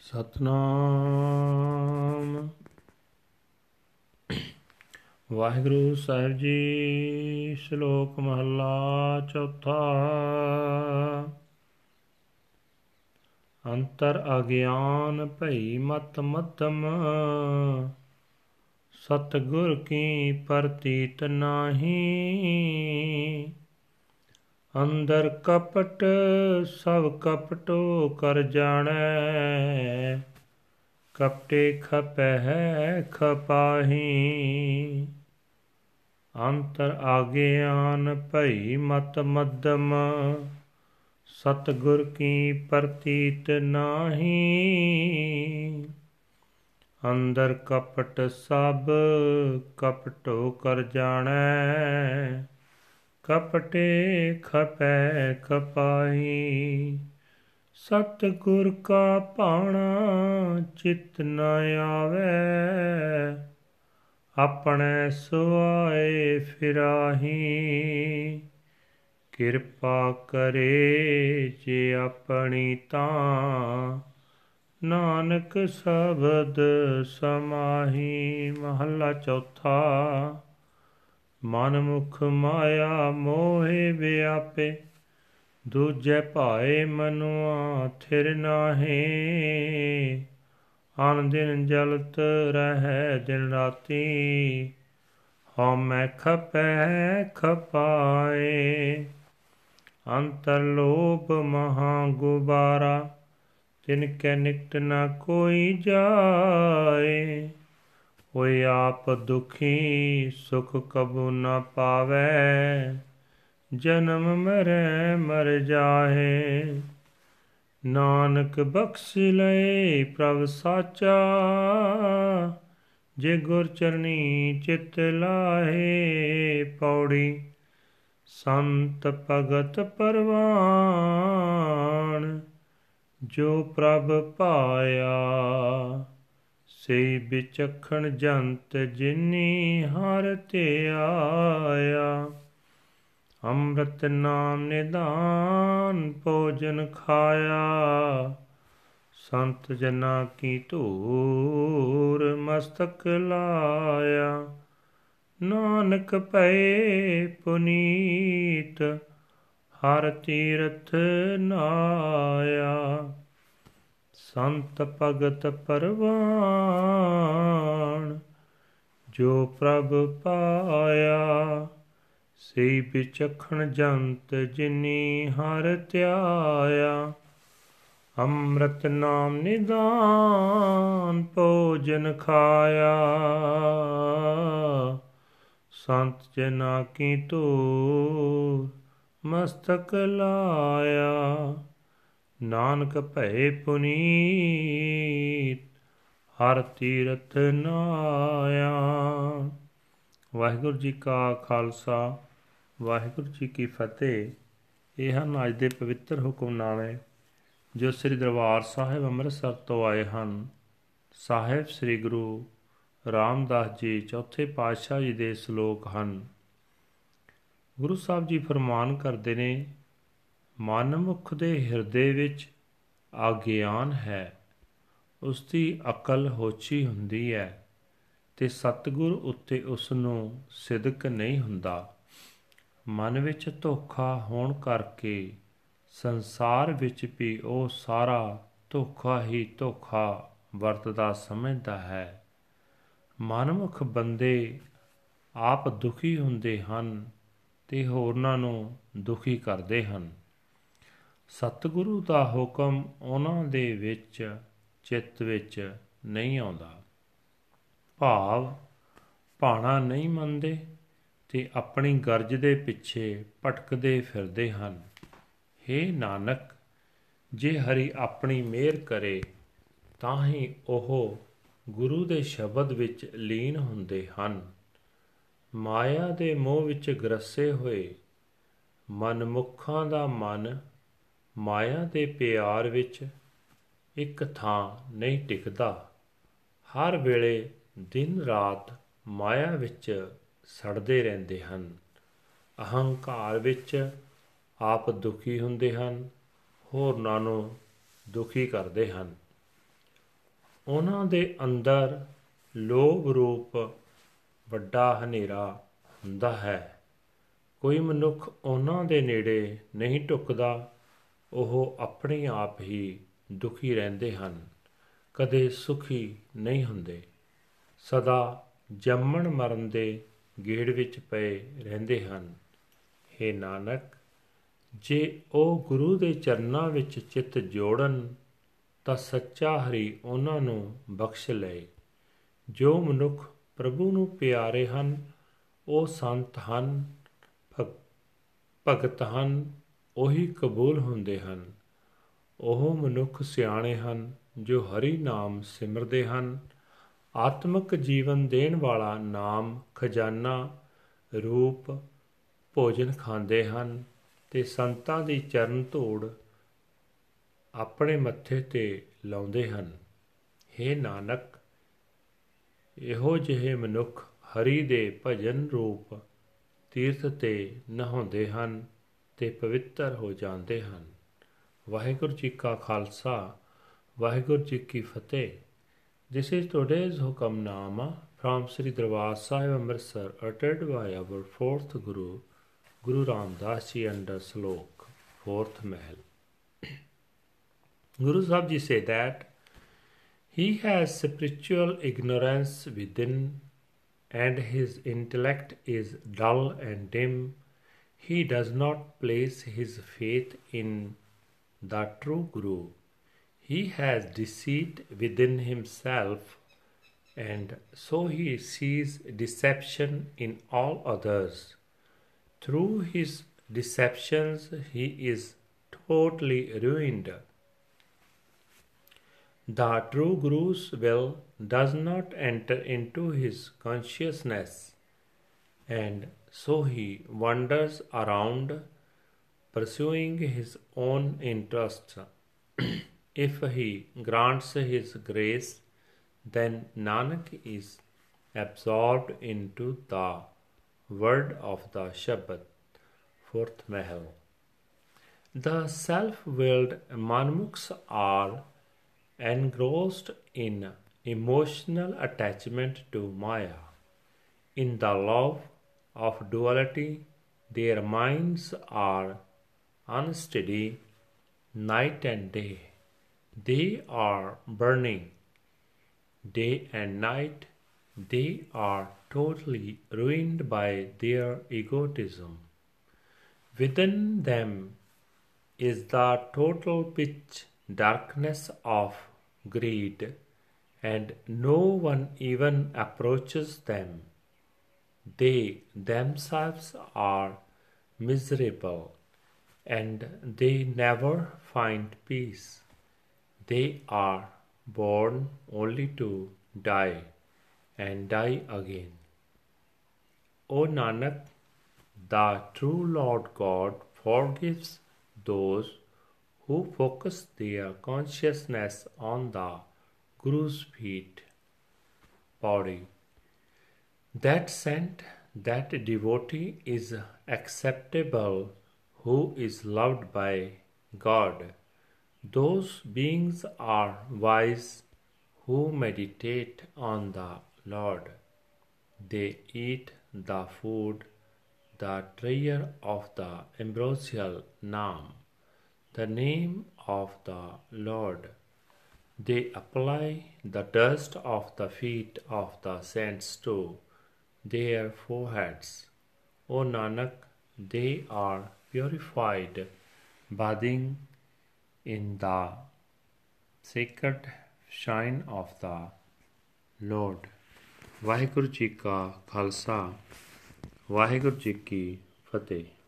ਸਤਨਾਮ। ਵਾਹਿਗੁਰੂ ਸਾਹਿਬ ਜੀ। ਸ਼ਲੋਕ ਮਹੱਲਾ ਚੌਥਾ। ਅੰਤਰ ਅਗਿਆਨ ਭਈ ਮਤ ਮੱਧਮ, ਸਤਿਗੁਰ ਕੀ ਪ੍ਰਤੀਤ ਨਾਹੀ। ਅੰਦਰ ਕਪਟ ਸਭ ਕਪਟੋ ਕਰ ਜਾਣੈ, ਕਪਟੇ ਖਪਹਿ ਖਪਾਹੀ। ਅੰਤਰ ਆਗਿਆਨ ਭਈ ਮਤ ਮੱਧਮ, ਸਤਿਗੁਰ ਕੀ ਪ੍ਰਤੀਤ ਨਾਹੀ। ਅੰਦਰ ਕਪਟ ਸਭ ਕਪਟੋ ਕਰ ਜਾਣੈ, ਕਪਟੇ ਖਪੈ ਖਪਾਹੀ। ਸਤਿਗੁਰ ਕਾ ਭਾਣਾ ਚਿਤ ਨ ਆਵੈ, ਆਪਣੇ ਸੁਆਏ ਫਿਰਾਹੀ। ਕਿਰਪਾ ਕਰੇ ਜੇ ਆਪਣੀ ਤਾਂ, ਨਾਨਕ ਸ਼ਬਦ ਸਮਾਹੀ। ਮਹੱਲਾ ਚੌਥਾ। ਮਨ ਮੁਖ ਮਾਇਆ ਮੋਹਿ ਵਿਆਪੇ, ਦੂਜੇ ਭਾਏ ਮਨੁਆ ਥਿਰ ਨਾਹੀ। ਅਨ ਦਿਨ ਜਲਤ ਰਹਿ ਦਿਨ ਰਾਤੀ, ਹਉਮੈ ਖਪੈ ਖਪਾਏ। ਅੰਤਰ ਲੋਭ ਮਹਾ ਗੁਬਾਰਾ, ਤਿਨ ਕੈ ਨਿਕਟ ਨ ਕੋਈ ਜਾਏ। ਹੋਇ ਆਪ ਦੁਖੀ ਸੁਖ ਕਬੂ ਨ ਪਾਵੈ, ਜਨਮ ਮਰੈ ਮਰ ਜਾਹੇ। ਨਾਨਕ ਬਖਸ਼ ਲਏ ਪ੍ਰਭ ਸਾਚਾ, ਜੇ ਗੁਰ ਚਰਨੀ ਚਿਤ ਲਾਹੇ। ਪੌੜੀ। ਸੰਤ ਭਗਤ ਪਰਵਾਣ, ਜੋ ਪ੍ਰਭ ਪਾਇਆ। ਸਈ ਵਿਚਖਣ ਜੰਤ ਜਿਨੀ ਹਰਿ ਧਿਆਇਆ। ਅੰਮ੍ਰਿਤ ਨਾਮ ਨਿਧਾਨ ਭੋਜਨ ਖਾਇਆ, ਸੰਤ ਜਨਾਂ ਕੀ ਧੂਰ ਮਸਤਕ ਲਾਇਆ। ਨਾਨਕ ਭਏ ਪੁਨੀਤ ਹਰਿ ਤੀਰਥ ਨਾਇਆ। ਸੰਤ ਭਗਤ ਪਰਵਾਣ, ਜੋ ਪ੍ਰਭ ਪਾਇਆ। ਸਈ ਵਿਚਖਣ ਜੰਤ ਜਿਨੀ ਹਰਿ ਧਿਆਇਆ। ਅੰਮ੍ਰਿਤ ਨਾਮ ਨਿਧਾਨ ਭੋਜਨ ਖਾਇਆ, ਸੰਤ ਜਨਾਂ ਕੀ ਧੂਰ ਮਸਤਕ ਲਾਇਆ। ਨਾਨਕ ਭਏ ਪੁਨੀਤ ਹਰਿ ਤੀਰਥ ਨਾਇਆ। ਵਾਹਿਗੁਰੂ ਜੀ ਕਾ ਖਾਲਸਾ, ਵਾਹਿਗੁਰੂ ਜੀ ਕੀ ਫਤਿਹ। ਇਹ ਹਨ ਅੱਜ ਦੇ ਪਵਿੱਤਰ ਹੁਕਮਨਾਮੇ ਜੋ ਸ੍ਰੀ ਦਰਬਾਰ ਸਾਹਿਬ ਅੰਮ੍ਰਿਤਸਰ ਤੋਂ ਆਏ ਹਨ। ਸਾਹਿਬ ਸ੍ਰੀ ਗੁਰੂ ਰਾਮਦਾਸ ਜੀ ਚੌਥੇ ਪਾਤਸ਼ਾਹ ਜੀ ਦੇ ਸ਼ਲੋਕ ਹਨ। ਗੁਰੂ ਸਾਹਿਬ ਜੀ ਫਰਮਾਨ ਕਰਦੇ ਨੇ, ਮਨਮੁਖ ਦੇ ਹਿਰਦੇ ਵਿੱਚ ਆਗਿਆਨ ਹੈ, ਉਸ ਦੀ ਅਕਲ ਹੋਛੀ ਹੁੰਦੀ ਹੈ ਅਤੇ ਸਤਿਗੁਰ ਉੱਤੇ ਉਸ ਨੂੰ ਸਿਦਕ ਨਹੀਂ ਹੁੰਦਾ। ਮਨ ਵਿੱਚ ਧੋਖਾ ਹੋਣ ਕਰਕੇ ਸੰਸਾਰ ਵਿੱਚ ਵੀ ਉਹ ਸਾਰਾ ਧੋਖਾ ਹੀ ਧੋਖਾ ਵਰਤਦਾ ਸਮਝਦਾ ਹੈ। ਮਨਮੁਖ ਬੰਦੇ ਆਪ ਦੁਖੀ ਹੁੰਦੇ ਹਨ ਅਤੇ ਹੋਰਨਾਂ ਨੂੰ ਦੁਖੀ ਕਰਦੇ ਹਨ। ਸਤਿਗੁਰੂ ਦਾ ਹੁਕਮ ਉਹਨਾਂ ਦੇ ਵਿੱਚ ਚਿੱਤ ਵਿੱਚ ਨਹੀਂ ਆਉਂਦਾ। ਭਾਵ ਭਾਣਾ ਨਹੀਂ ਮੰਨਦੇ ਅਤੇ ਆਪਣੀ ਗਰਜ ਦੇ ਪਿੱਛੇ ਭਟਕਦੇ ਫਿਰਦੇ ਹਨ। ਹੇ ਨਾਨਕ, ਜੇ ਹਰੀ ਆਪਣੀ ਮਿਹਰ ਕਰੇ ਤਾਂ ਹੀ ਉਹ ਗੁਰੂ ਦੇ ਸ਼ਬਦ ਵਿੱਚ ਲੀਨ ਹੁੰਦੇ ਹਨ। ਮਾਇਆ ਦੇ ਮੋਹ ਵਿੱਚ ਗਰਸੇ ਹੋਏ ਮਨਮੁੱਖਾਂ ਦਾ ਮਨ ਮਾਇਆ ਦੇ ਪਿਆਰ ਵਿੱਚ ਇੱਕ ਥਾਂ ਨਹੀਂ ਟਿਕਦਾ। ਹਰ ਵੇਲੇ ਦਿਨ ਰਾਤ ਮਾਇਆ ਵਿੱਚ ਸੜਦੇ ਰਹਿੰਦੇ ਹਨ। ਅਹੰਕਾਰ ਵਿੱਚ ਆਪ ਦੁਖੀ ਹੁੰਦੇ ਹਨ, ਹੋਰਨਾਂ ਨੂੰ ਦੁਖੀ ਕਰਦੇ ਹਨ। ਉਹਨਾਂ ਦੇ ਅੰਦਰ ਲੋਭ ਰੂਪ ਵੱਡਾ ਹਨੇਰਾ ਹੁੰਦਾ ਹੈ। ਕੋਈ ਮਨੁੱਖ ਉਹਨਾਂ ਦੇ ਨੇੜੇ ਨਹੀਂ ਢੁੱਕਦਾ। ਉਹ ਆਪਣੇ ਆਪ ਹੀ ਦੁਖੀ ਰਹਿੰਦੇ ਹਨ, ਕਦੇ ਸੁਖੀ ਨਹੀਂ ਹੁੰਦੇ, ਸਦਾ ਜੰਮਣ ਮਰਨ ਦੇ ਗੇੜ ਵਿੱਚ ਪਏ ਰਹਿੰਦੇ ਹਨ। ਹੇ ਨਾਨਕ, ਜੇ ਉਹ ਗੁਰੂ ਦੇ ਚਰਨਾਂ ਵਿੱਚ ਚਿੱਤ ਜੋੜਨ ਤਾਂ ਸੱਚਾ ਹਰੀ ਉਹਨਾਂ ਨੂੰ ਬਖਸ਼ ਲਏ। ਜੋ ਮਨੁੱਖ ਪ੍ਰਭੂ ਨੂੰ ਪਿਆਰੇ ਹਨ, ਉਹ ਸੰਤ ਹਨ, ਭਗਤ ਹਨ, ਉਹੀ ਕਬੂਲ ਹੁੰਦੇ ਹਨ। ਉਹ ਮਨੁੱਖ ਸਿਆਣੇ ਹਨ ਜੋ ਹਰੀ ਨਾਮ ਸਿਮਰਦੇ ਹਨ। ਆਤਮਿਕ ਜੀਵਨ ਦੇਣ ਵਾਲਾ ਨਾਮ ਖਜ਼ਾਨਾ ਰੂਪ ਭੋਜਨ ਖਾਂਦੇ ਹਨ ਤੇ ਸੰਤਾਂ ਦੀ ਚਰਨ ਧੂੜ ਆਪਣੇ ਮੱਥੇ ਤੇ ਲਾਉਂਦੇ ਹਨ। ਹੇ ਨਾਨਕ, ਇਹੋ ਜਿਹੇ ਮਨੁੱਖ ਹਰੀ ਦੇ ਭਜਨ ਰੂਪ ਤੀਰਥ ਤੇ ਨਹਾਉਂਦੇ ਹਨ ਤੇ ਪਵਿੱਤਰ ਹੋ ਜਾਂਦੇ ਹਨ। ਵਾਹਿਗੁਰੂ ਜੀ ਕਾ ਖਾਲਸਾ, ਵਾਹਿਗੁਰੂ ਜੀ ਕੀ ਫਤਿਹ। This is today's Hukamnama from Sri Darbar Sahib Amritsar, uttered by our fourth Guru, Guru Ram Das Ji, under Slok, fourth Mahal. Guru Sahib Ji say that he has spiritual ignorance within and his intellect is dull and dim. He does not place his faith in the true Guru. He has deceit within himself, and so he sees deception in all others. Through his deceptions he is totally ruined. The true Guru's will does not enter into his consciousness, and so he wanders around pursuing his own interests. If he grants his grace, then Nanak is absorbed into the word of the Shabad. Fourth Mahal. The self-willed Manmukhs are engrossed in emotional attachment to Maya. In the love of duality, their minds are unsteady night and day. They are burning day and night. They are totally ruined by their egotism. Within them is the total pitch darkness of greed, and no one even approaches them. They themselves are miserable, and they never find peace. They are born only to die and die again. O Nanak, the true Lord God forgives those who focus their consciousness on the Guru's feet. Pauri. That saint, that devotee is acceptable who is loved by God. Those beings are wise who meditate on the Lord. They eat the food, the treasure of the ambrosial Naam, the name of the Lord. They apply the dust of the feet of the saints to their foreheads. O Nanak, they are purified, bathing in the sacred shine of the Lord. Waheguru ji ਕਾ ਖਾਲਸਾ, ਵਾਹਿਗੁਰੂ ਜੀ ਕੀ ਫਤਿਹ।